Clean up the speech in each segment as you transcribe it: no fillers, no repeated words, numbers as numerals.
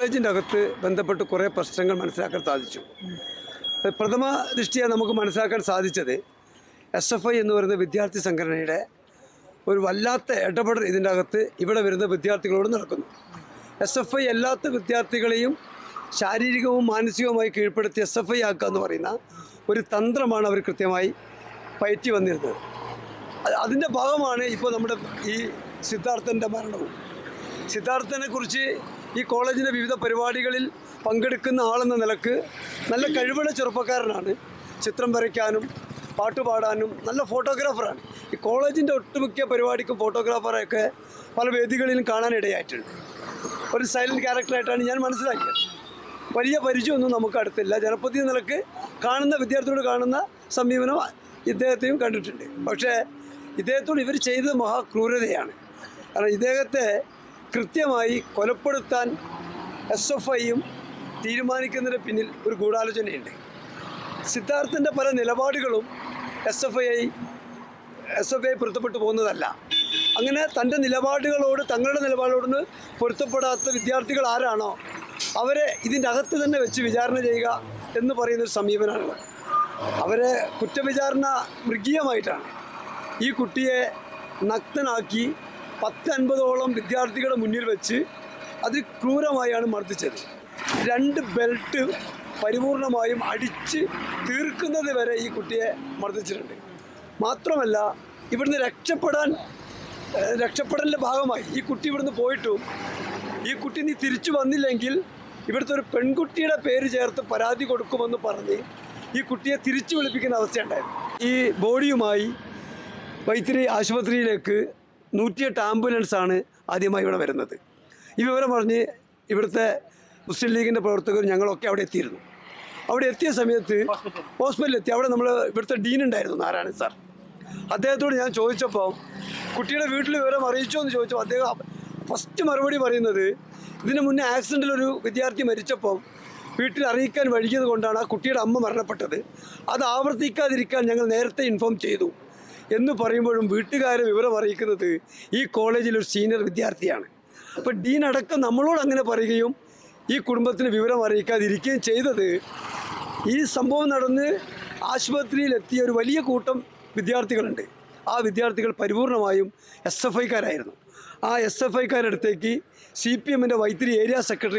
കോളേജിൻ്റെ അകത്ത് ബന്ധപ്പെട്ട് കുറേ പ്രശ്നങ്ങൾ മനസ്സിലാക്കാൻ സാധിച്ചു. പ്രഥമ ദൃഷ്ടിയ നമുക്ക് മനസ്സിലാക്കാൻ സാധിച്ചത് SFI എന്ന് പറയുന്ന വിദ്യാർത്ഥി സംഘടനയുടെ ഒരു വല്ലാത്ത ഇടപെടൽ ഇതിൻ്റെ അകത്ത് ഇവിടെ വരുന്ന വിദ്യാർത്ഥികളോട് നടക്കുന്നു. SFI അല്ലാത്ത വിദ്യാർത്ഥികളെയും ശാരീരികവും മാനസികവുമായി കീഴ്പ്പെടുത്തി SFI ആക്കുക എന്ന് പറയുന്ന ഒരു തന്ത്രമാണ് അവർ കൃത്യമായി പയറ്റി വന്നിരുന്നത്. അതിൻ്റെ ഭാഗമാണ് ഇപ്പോൾ നമ്മുടെ ഈ സിദ്ധാർത്ഥൻ്റെ മരണവും. സിദ്ധാർത്ഥനെക്കുറിച്ച് ഈ കോളേജിൻ്റെ വിവിധ പരിപാടികളിൽ പങ്കെടുക്കുന്ന ആളെന്ന നിലക്ക് നല്ല കഴിവുള്ള ചെറുപ്പക്കാരനാണ്. ചിത്രം വരയ്ക്കാനും പാട്ടുപാടാനും നല്ല ഫോട്ടോഗ്രാഫറാണ്. ഈ കോളേജിൻ്റെ ഒട്ടുമിക്ക പരിപാടിക്കും ഫോട്ടോഗ്രാഫറെയൊക്കെ പല വേദികളിലും കാണാനിടയായിട്ടുണ്ട്. ഒരു സൈലൻറ്റ് ക്യാരക്ടറായിട്ടാണ് ഞാൻ മനസ്സിലാക്കിയത്. വലിയ പരിചയമൊന്നും നമുക്ക് അടുത്തില്ല. ജനപ്രതി നിലക്ക് കാണുന്ന വിദ്യാർത്ഥിയോട് കാണുന്ന സമീപനം ഇദ്ദേഹത്തെയും കണ്ടിട്ടുണ്ട്. പക്ഷേ ഇദ്ദേഹത്തോട് ഇവർ ചെയ്തത് മഹാക്രൂരതയാണ്. കാരണം ഇദ്ദേഹത്തെ കൃത്യമായി കൊലപ്പെടുത്താൻ SFIയും തീരുമാനിക്കുന്നതിന് പിന്നിൽ ഒരു ഗൂഢാലോചനയുണ്ട്. സിദ്ധാർത്ഥൻ്റെ പല നിലപാടുകളും SFI പൊരുത്തപ്പെട്ടു പോകുന്നതല്ല. അങ്ങനെ തൻ്റെ നിലപാടുകളോട് തങ്ങളുടെ നിലപാടുകളോട് പൊരുത്തപ്പെടാത്ത വിദ്യാർത്ഥികൾ ആരാണോ അവരെ ഇതിൻ്റെ അകത്ത് തന്നെ വെച്ച് വിചാരണ ചെയ്യുക എന്ന് പറയുന്നൊരു സമീപനമാണ്. അവരെ കുറ്റവിചാരണ മൃഗീയമായിട്ടാണ്. ഈ കുട്ടിയെ നഗ്നനാക്കി 10-50ഓളം വിദ്യാർത്ഥികളുടെ മുന്നിൽ വെച്ച് അതിക്രൂരമായാണ് മർദ്ദിച്ചത്. 2 ബെൽറ്റ് പരിപൂർണമായും അടിച്ച് തീർക്കുന്നത് വരെ ഈ കുട്ടിയെ മർദ്ദിച്ചിട്ടുണ്ട്. മാത്രമല്ല ഇവിടുന്ന് രക്ഷപ്പെടലിൻ്റെ ഭാഗമായി ഈ കുട്ടി ഇവിടുന്ന് പോയിട്ടും ഈ കുട്ടി നീ തിരിച്ചു വന്നില്ലെങ്കിൽ ഇവിടുത്തെ ഒരു പെൺകുട്ടിയുടെ പേര് ചേർത്ത് പരാതി കൊടുക്കുമെന്ന് പറഞ്ഞ് ഈ കുട്ടിയെ തിരിച്ചു വിളിപ്പിക്കുന്ന അവസ്ഥയുണ്ടായിരുന്നു. ഈ ബോഡിയുമായി വൈത്തിരി ആശുപത്രിയിലേക്ക് 108 ആംബുലൻസാണ് ആദ്യമായി ഇവിടെ വരുന്നത്. ഈ വിവരം പറഞ്ഞ് ഇവിടുത്തെ മുസ്ലിം ലീഗിൻ്റെ പ്രവർത്തകർ ഞങ്ങളൊക്കെ അവിടെ എത്തിയിരുന്നു. അവിടെ എത്തിയ സമയത്ത് ഹോസ്പിറ്റലിലെത്തി. അവിടെ ഇവിടുത്തെ ഡീൻ ഉണ്ടായിരുന്നു, നാരായണൻ സാർ. അദ്ദേഹത്തോട് ഞാൻ ചോദിച്ചപ്പോൾ കുട്ടിയുടെ വീട്ടിൽ വിവരം അറിയിച്ചോ എന്ന് ചോദിച്ചപ്പോൾ അദ്ദേഹം ഫസ്റ്റ് മറുപടി പറയുന്നത്, ഇതിന് മുന്നേ ആക്സിഡൻറ്റിലൊരു വിദ്യാർത്ഥി മരിച്ചപ്പോൾ വീട്ടിൽ അറിയിക്കാൻ വൈകിയത് കൊണ്ടാണ് ആ കുട്ടിയുടെ അമ്മ മരണപ്പെട്ടത്. അത് ആവർത്തിക്കാതിരിക്കാൻ ഞങ്ങൾ നേരത്തെ ഇൻഫോം ചെയ്തു എന്ന് പറയുമ്പോഴും വീട്ടുകാരെ വിവരം അറിയിക്കുന്നത് ഈ കോളേജിലൊരു സീനിയർ വിദ്യാർത്ഥിയാണ്. അപ്പോൾ ഡീൻ അടക്കം നമ്മളോട് അങ്ങനെ പറയുകയും ഈ കുടുംബത്തിന് വിവരം അറിയിക്കാതിരിക്കുകയും ചെയ്തത് ഈ സംഭവം നടന്ന് ആശുപത്രിയിലെത്തിയ ഒരു വലിയ കൂട്ടം വിദ്യാർത്ഥികളുണ്ട്. ആ വിദ്യാർത്ഥികൾ പരിപൂർണമായും SFIക്കാരായിരുന്നു. ആ SFIക്കാരുടെ അടുത്തേക്ക് CPMൻ്റെ വൈത്തിരി ഏരിയ സെക്രട്ടറി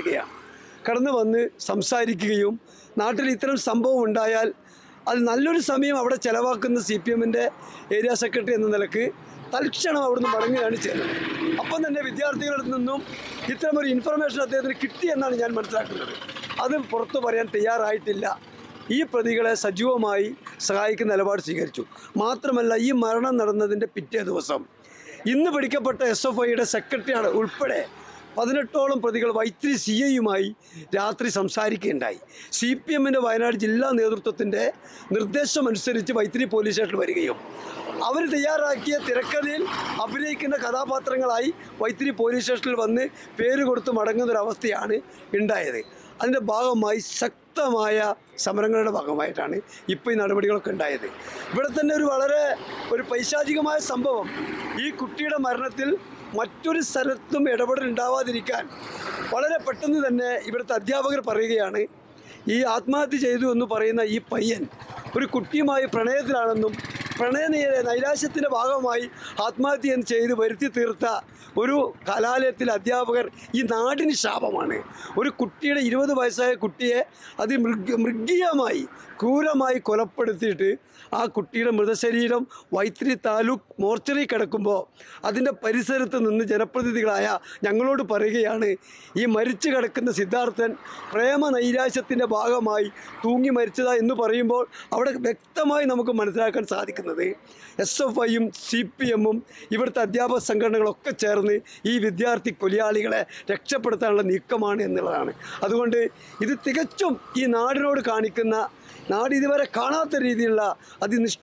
കടന്നു വന്ന് സംസാരിക്കുകയും നാട്ടിൽ ഇത്തരം സംഭവം ഉണ്ടായാൽ അത് നല്ലൊരു സമയം അവിടെ ചിലവാക്കുന്ന CPMൻ്റെ ഏരിയ സെക്രട്ടറി എന്ന നിലക്ക് തൽക്ഷണം അവിടുന്ന് മടങ്ങുകയാണ് ചെയ്യുന്നത്. അപ്പം തന്നെ വിദ്യാർത്ഥികളിൽ നിന്നും ഇത്തരമൊരു ഇൻഫർമേഷൻ അദ്ദേഹത്തിന് കിട്ടിയെന്നാണ് ഞാൻ മനസ്സിലാക്കുന്നത്. അത് പുറത്തു പറയാൻ തയ്യാറായിട്ടില്ല. ഈ പ്രതികളെ സജീവമായി സഹായിക്കുന്ന നിലപാട് സ്വീകരിച്ചു. മാത്രമല്ല ഈ മരണം നടന്നതിൻ്റെ പിറ്റേ ദിവസം ഇന്ന് പിടിക്കപ്പെട്ട SFIയുടെ സെക്രട്ടറിയാണ് ഉൾപ്പെടെ 18ഓളം പ്രതികൾ വൈത്തിരി CIയുമായി രാത്രി സംസാരിക്കുകയുണ്ടായി. CPMൻ്റെ വയനാട് ജില്ലാ നേതൃത്വത്തിൻ്റെ നിർദ്ദേശമനുസരിച്ച് വൈത്തിരി പോലീസ് സ്റ്റേഷനിൽ വരികയും അവർ തയ്യാറാക്കിയ തിരക്കഥയിൽ അഭിനയിക്കുന്ന കഥാപാത്രങ്ങളായി വൈത്തിരി പോലീസ് സ്റ്റേഷനിൽ വന്ന് പേര് കൊടുത്ത് മടങ്ങുന്നൊരവസ്ഥയാണ് ഉണ്ടായത്. അതിൻ്റെ ഭാഗമായി ശക്തമായ സമരങ്ങളുടെ ഭാഗമായിട്ടാണ് ഇപ്പോൾ ഈ നടപടികളൊക്കെ ഉണ്ടായത്. ഇവിടെ തന്നെ ഒരു പൈശാചികമായ സംഭവം, ഈ കുട്ടിയുടെ മരണത്തിൽ മറ്റൊരു സ്ഥലത്തും ഇടപെടൽ ഉണ്ടാവാതിരിക്കാൻ വളരെ പെട്ടെന്ന് തന്നെ ഇവിടുത്തെ അധ്യാപകർ പറയുകയാണ്, ഈ ആത്മഹത്യ ചെയ്തു എന്ന് പറയുന്ന ഈ പയ്യൻ ഒരു കുട്ടിയുമായി പ്രണയത്തിലാണെന്നും നൈരാശ്യത്തിൻ്റെ ഭാഗമായി ആത്മഹത്യ ചെയ്ത് വരുത്തി തീർത്ത ഒരു കലാലയത്തിലെ അധ്യാപകർ ഈ നാടിന് ശാപമാണ്. ഒരു കുട്ടിയുടെ 20 വയസ്സായ കുട്ടിയെ മൃഗീയമായി ക്രൂരമായി കൊലപ്പെടുത്തിയിട്ട് ആ കുട്ടിയുടെ മൃതശരീരം വൈത്തിരി താലൂക്ക് മോർച്ചറി കിടക്കുമ്പോൾ അതിൻ്റെ പരിസരത്ത് നിന്ന് ജനപ്രതിനിധികളായ ഞങ്ങളോട് പറയുകയാണ്, ഈ മരിച്ചു കിടക്കുന്ന സിദ്ധാർത്ഥൻ പ്രേമ നൈരാശ്യത്തിൻ്റെ ഭാഗമായി തൂങ്ങി മരിച്ചതാ എന്ന് പറയുമ്പോൾ അവിടെ വ്യക്തമായി നമുക്ക് മനസ്സിലാക്കാൻ സാധിക്കുന്നത് SFIയും CPMും ഇവിടുത്തെ അധ്യാപക സംഘടനകളൊക്കെ ചേർന്ന് ഈ വിദ്യാർത്ഥി കൊലയാളികളെ രക്ഷപ്പെടുത്താനുള്ള നീക്കമാണ് എന്നുള്ളതാണ്. അതുകൊണ്ട് ഇത് തികച്ചും ഈ നാടിനോട് കാണിക്കുന്ന, നാട് ഇതുവരെ കാണാത്ത രീതിയിലുള്ള